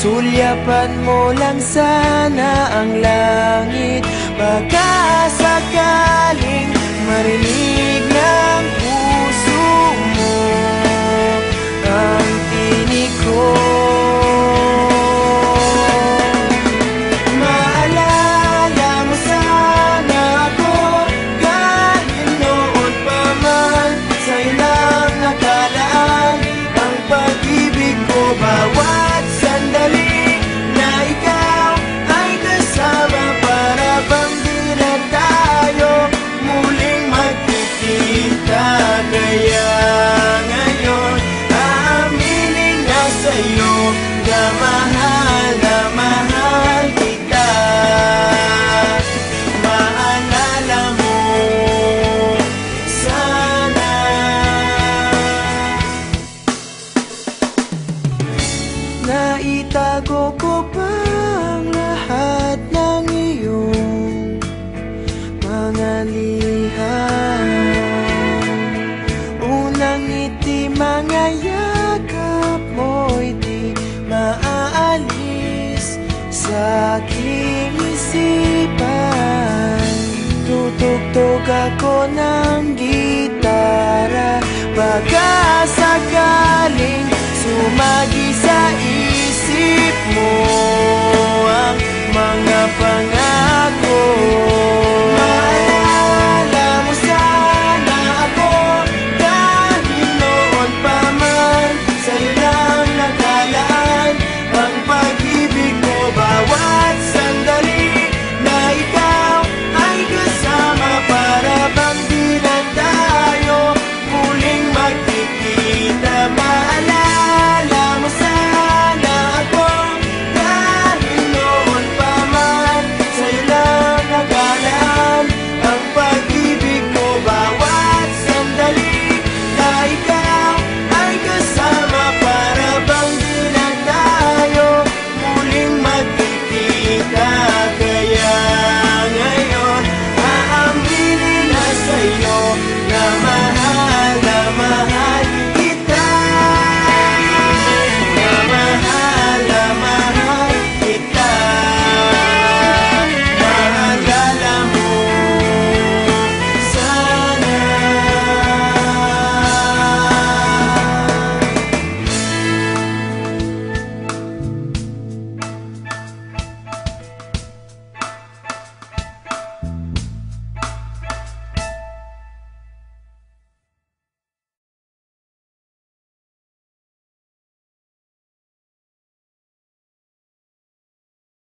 Sulyapan mo lang sana ang langit, baka sakaling marinig ng puso mo ang tinig ko. Maalala mo sana ako kahit noon pa man, sa'yo lang nakalaan ang pag-ibig ko. Bawat sandali na ikaw ay kasama, para bang di na tayo muling magkikita. Kaya ngayon aaminin na sa'yo na mahal kita. Maalala mo sana. Naitago ko pa ang lahat ng iyong mga liham. Unang ngiti, mga yakap mo'y di maaalis sa aking isipan. Tutugtog ako ng